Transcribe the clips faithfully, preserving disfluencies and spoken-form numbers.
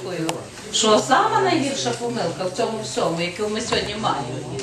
думкою, що сама найгірша помилка в цьому всьому, яку ми сьогодні маємо,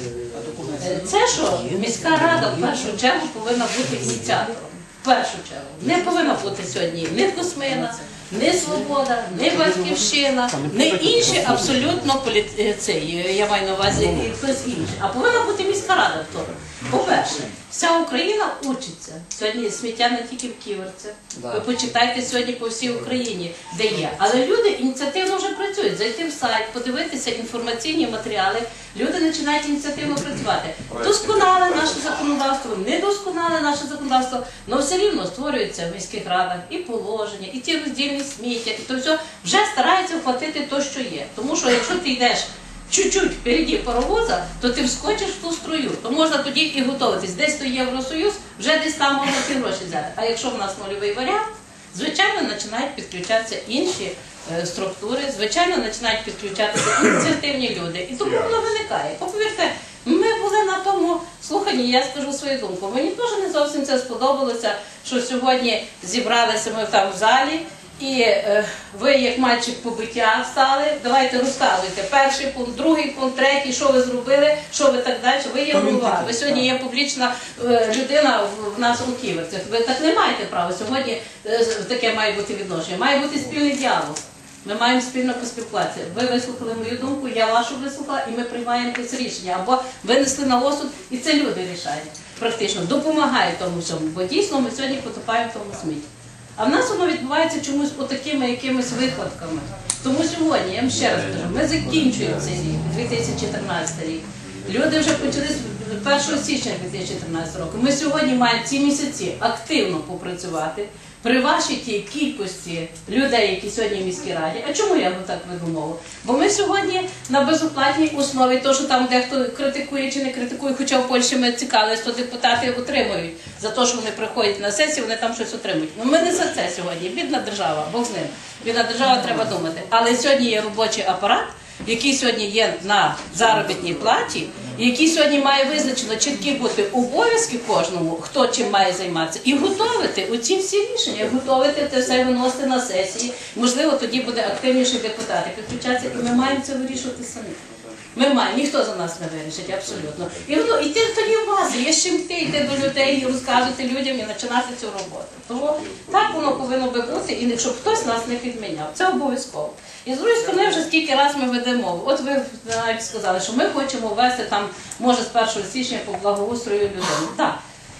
це, що міська рада в першу чергу повинна бути ініціатором. В першу чергу. Не повинна бути сьогодні ні Космина, ні Свобода, ні Батьківщина, ні інші абсолютно поліції, я маю на увазі і хтось інший. А повинна бути міська рада в тому. По-перше, вся Україна учиться. Сьогодні сміття не тільки в Ківерцях. Ви почитайте сьогодні по всій Україні, де є. Але люди ініціативно вже працюють. Зайти в сайт, подивитися інформаційні матеріали. Люди починають ініціативно працювати. Досконале наше законодавство, недосконале наше законодавство, але все рівно створюється в міських радах і положення, і ті роздільні сміття, і то все вже стараються вхватити те, що є. Тому що якщо ти йдеш чуть-чуть впереді паровоза, то ти вскочиш в ту струю. То можна тоді і готуватись. Десь то Євросоюз, вже десь там можна ці гроші взяти. А якщо в нас нульовий варіант, звичайно, починають підключатися інші е, структури, звичайно, починають підключатися ініціативні люди. І тому воно виникає. Повірте, ми були на тому слуханні, я скажу свою думку. Мені теж не зовсім це сподобалося, що сьогодні зібралися ми там в залі, і е, ви, як мальчик побиття, встали, давайте розказуйте. Перший пункт, другий пункт, третій, що ви зробили, що ви так далі. Ви є голова. Ви сьогодні є публічна е, людина в, в нас у Ківерцях. Ви так не маєте права. Сьогодні е, таке має бути відношення. Має бути спільний діалог. Ми маємо спільно поспілкуватися. Ви вислухали мою думку, я вашу вислухала, і ми приймаємо якесь рішення. Або винесли на осуд, і це люди рішають. Практично допомагають тому всьому. Бо дійсно ми сьогодні потопаємо в тому смітті. А в нас воно відбувається чомусь отакими якимись вихватками. Тому сьогодні, я вам ще раз кажу, ми закінчуємо цей рік, дві тисячі чотирнадцятий рік. Люди вже почали з першого січня дві тисячі чотирнадцятого року. Ми сьогодні маємо ці місяці активно попрацювати при вашій тій кількості людей, які сьогодні в міській раді. А чому я так веду мову? Бо ми сьогодні на безоплатній основі, то, що там дехто критикує чи не критикує, хоча в Польщі ми цікавилися, то депутати отримують за те, що вони приходять на сесію, вони там щось отримують. Ну ми не за це сьогодні. Бідна держава, Бог з ним. Бідна держава, треба думати. Але сьогодні є робочий апарат, який сьогодні є на заробітній платі, і який сьогодні має визначено чіткі бути обов'язки кожному, хто чим має займатися, і готовити оці всі рішення, готовити це все, виносити на сесії. Можливо, тоді буде активніший депутат, підключатися, і ми маємо це вирішувати самі. Ми маємо, ніхто за нас не вирішить, абсолютно. І воно, і ти тоді в базі, є з чим йти, йти до людей, і розказувати людям, і починати цю роботу. Тому так воно повинно би бути, і щоб хтось нас не підміняв. Це обов'язково. І з другої сторони, вже скільки раз ми ведемо мову. От ви навіть сказали, що ми хочемо ввести там, може, з першого січня по благоустрою людини. Так.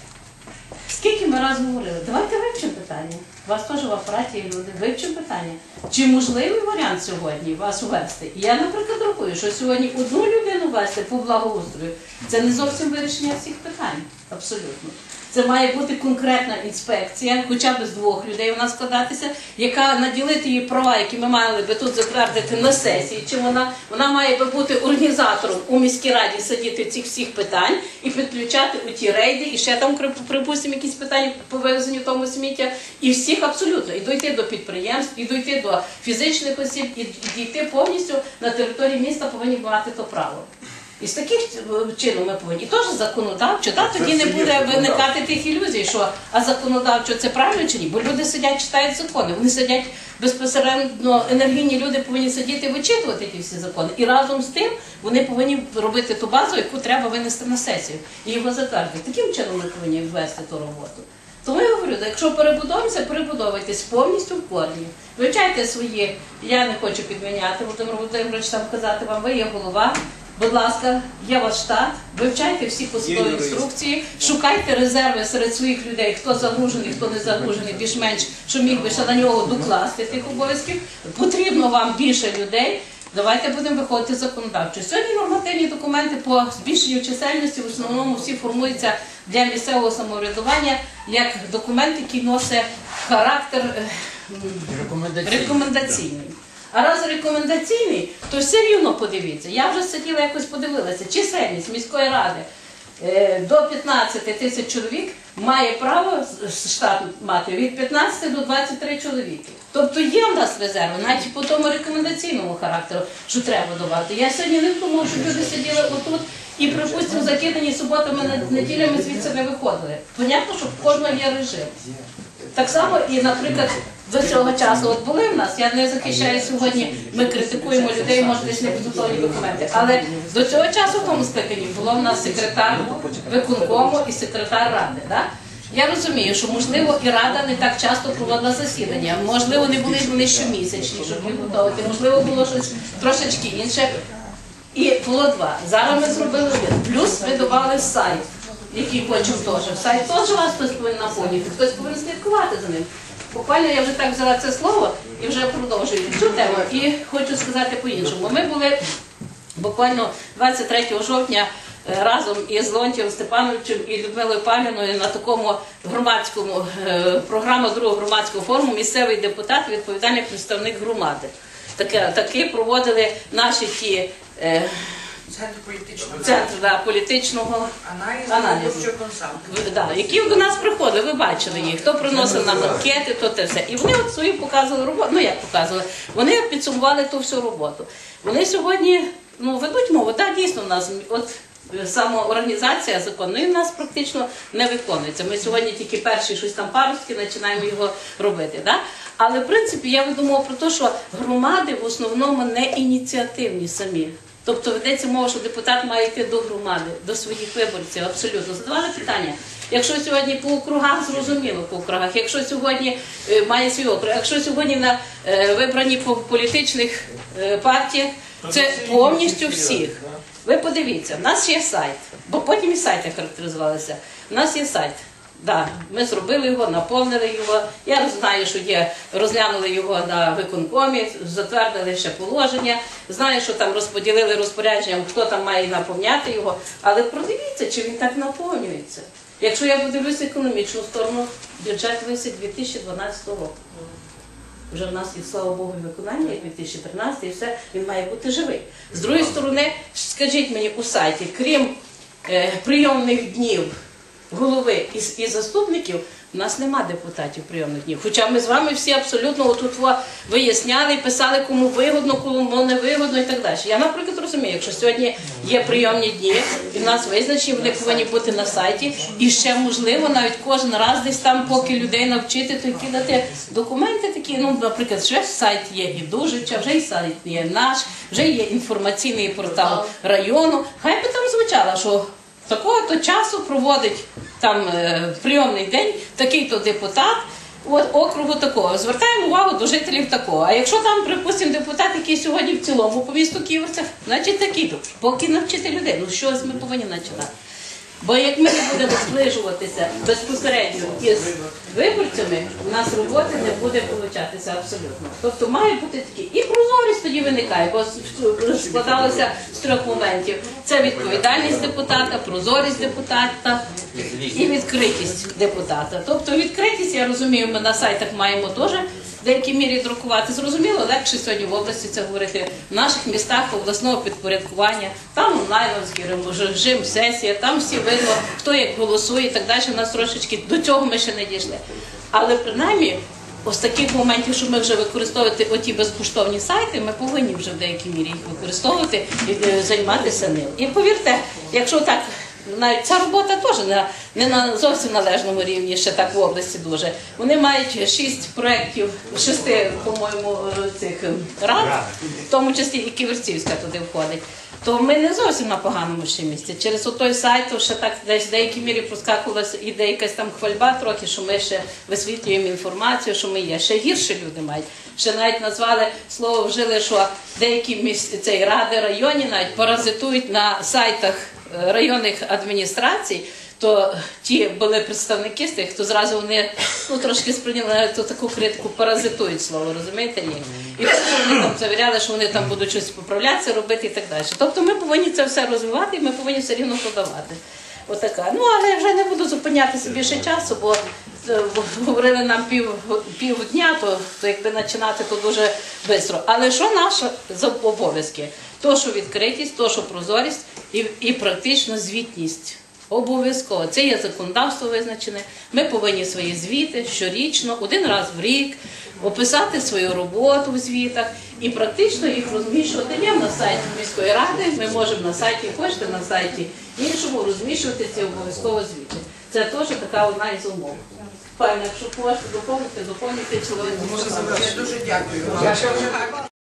Скільки ми раз говорили? Давайте вивчимо питання. У вас теж в апараті є люди. Вивчимо питання. Чи можливий варіант сьогодні вас ввести? І я, наприклад, рахую, що сьогодні одну людину ввести по благоустрою – це не зовсім вирішення всіх питань. Абсолютно. Це має бути конкретна інспекція, хоча б з двох людей у нас складатися, яка наділити її права, які ми мали би тут затвердити на сесії. Чи вона, вона має би бути організатором у міській раді сидіти цих всіх питань і підключати у ті рейди, і ще там, припустимо, якісь питання по вивезенню того сміття. І всіх абсолютно. І дойти до підприємств, і дойти до фізичних осіб, і дійти повністю на території міста повинні мати то право. І з таких чином ми повинні. І теж законодавчо, та, тоді не буде виникати тих ілюзій, що а законодавчо це правильно чи ні? Бо люди сидять, читають закони, вони сидять безпосередньо, енергійні люди повинні сидіти і вичитувати ті всі закони. І разом з тим вони повинні робити ту базу, яку треба винести на сесію і його затвердити. Таким чином ми повинні ввести ту роботу. Тому я говорю, якщо перебудовуємося, перебудовуйтесь повністю в корні. Вивчайте свої, я не хочу підміняти, Володимир Володимирович там казати вам, ви є голова. Будь ласка, є ваш штат, вивчайте всі посадові інструкції, шукайте резерви серед своїх людей, хто загружений, хто не загружений, більш-менш, що міг би ще на нього докласти тих обов'язків. Потрібно вам більше людей, давайте будемо виходити законодавчо. Сьогодні нормативні документи по збільшенню чисельності в основному всі формуються для місцевого самоврядування як документ, який носить характер рекомендаційний. А раз рекомендаційний, то все рівно подивіться. Я вже сиділа, якось подивилася, чисельність міської ради до п'ятнадцяти тисяч чоловік має право штат мати від п'ятнадцяти до двадцяти трьох чоловіків. Тобто є в нас резерви, навіть по тому рекомендаційному характеру, що треба давати. Я сьогодні не думала, щоб люди сиділи отут і, припустимо, закидані суботами, неділями звідси не виходили. Понятно, що в кожного є режим. Так само і, наприклад, до цього часу от були в нас, я не захищаю сьогодні, ми критикуємо людей, може десь не підготовлені документи, але до цього часу в тому скликанні було в нас секретар виконкому і секретар ради. Да? Я розумію, що, можливо, і Рада не так часто проводила засідання, можливо, не були вони щомісячні, щоб їх готувати, можливо, було щось трошечки інше. І було два. Зараз ми зробили один. Плюс ви додали сайт, який хочемо теж. Сайт теж вас хтось повинен наповнити, хтось повинен слідкувати за ним. Буквально я вже так взяла це слово і вже продовжую цю тему. І хочу сказати по-іншому. Ми були буквально двадцять третього жовтня разом із Леонтієм Степановичем і Людмилою Павлівною на такому громадському, програму другого громадського форуму «Місцевий депутат, відповідальний представник громади». Таке, таке проводили наші ті е, Центр політичного, центр, да, політичного аналізу, аналізу, да, які до нас приходили, ви бачили їх, хто приносив нам анкети, то те все. І вони от свою показували роботу, ну як показували, вони підсумували ту всю роботу. Вони сьогодні ну, ведуть мову, так, дійсно в нас, от самоорганізація законної в нас практично не виконується. Ми сьогодні тільки перші щось там паростки починаємо його робити. Да? Але в принципі я думала про те, що громади в основному не ініціативні самі. Тобто ведеться мова, що депутат має йти до громади, до своїх виборців, абсолютно. Задавали питання. Якщо сьогодні по округах, зрозуміло по округах, якщо сьогодні е, має свій округ, якщо сьогодні на е, вибрані по політичних е, партіях, це повністю всіх. Ви подивіться, в нас є сайт, бо потім і сайти характеризувалися. У нас є сайт. Да, ми зробили його, наповнили його. Я знаю, що є, розглянули його на виконкомі, затвердили ще положення. Знаю, що там розподілили розпорядженням, хто там має наповняти його. Але продивіться, чи він так наповнюється. Якщо я подивлюся економічну сторону, бюджет висить дві тисячі дванадцятого року. Вже в нас є, слава Богу, виконання, дві тисячі тринадцятий, і все, він має бути живий. З другої сторони, скажіть мені у сайті, крім е, прийомних днів голови і, і заступників, у нас нема депутатів прийомних днів. Хоча ми з вами всі абсолютно отут виясняли, писали, кому вигодно, кому не вигодно і так далі. Я, наприклад, розумію, якщо сьогодні є прийомні дні, і в нас визначені, вони повинні бути на сайті, і ще, можливо, навіть кожен раз десь там, поки людей навчити, то кидати документи такі, ну, наприклад, вже сайт є і Дужича, вже і сайт є наш, вже є інформаційний портал району. Хай би там звучало, що такого-то часу проводить там е, прийомний день такий-то депутат от, округу такого. Звертаємо увагу до жителів такого. А якщо там, припустимо, депутат, який сьогодні в цілому по місту Ківерцях, значить такий-то. Поки навчити людей, ну щось ми повинні починати. Бо як ми не будемо зближуватися безпосередньо із виборцями, у нас роботи не буде получатися абсолютно. Тобто має бути такі. І прозорість тоді виникає, бо складалося з трьох моментів. Це відповідальність депутата, прозорість депутата і відкритість депутата. Тобто відкритість, я розумію, ми на сайтах маємо теж в деякій мірі друкувати. Зрозуміло, легше сьогодні в області це говорити. В наших містах обласного підпорядкування, там онлайновський режим, сесія, там всі видно, хто як голосує і так далі. У нас трошечки до цього ми ще не дійшли. Але принаймні, ось таких моментів, що ми вже використовувати оті безкоштовні сайти, ми повинні вже в деякій мірі їх використовувати і займатися ним. І повірте, якщо так, навіть ця робота теж не, не на зовсім належному рівні, ще так в області дуже. Вони мають шість проєктів, шести, по-моєму, цих рад, в тому числі і Ківерцівська туди входить. То ми не зовсім на поганому ще місці. Через той сайт то ще так десь в деякій мірі проскакувалася іде якась там хвальба трохи, що ми ще висвітлюємо інформацію, що ми є. Ще гірше люди мають. Ще навіть назвали, слово вжили, що деякі місця, цей ради районів навіть паразитують на сайтах районних адміністрацій, то ті були представники з тих, то зразу вони ну, трошки сприйняли ту таку критику, паразитують слово, розумієте? Ні. І вони там завіряли, що вони там будуть щось поправлятися, робити і так далі. Тобто ми повинні це все розвивати і ми повинні все рівно подавати. Отака. Ну, але я вже не буду зупинятися більше часу, бо говорили нам пів, пів дня, то, то якби починати, то дуже швидко. Але що наші обов'язки? То, що відкритість, то, що прозорість і, і практично звітність. Обов'язково. Це є законодавство визначене. Ми повинні свої звіти щорічно, один раз в рік, описати свою роботу в звітах і практично їх розміщувати. Є на сайті міської ради, ми можемо на сайті, хочете на сайті іншому розміщувати ці обов'язково звіти. Це теж така одна із умов. Файно, якщо хочете доповнити, доповнюйте чоловік. Я дуже дякую.